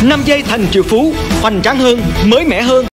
5 giây thành triệu phú, hoành tráng hơn, mới mẻ hơn.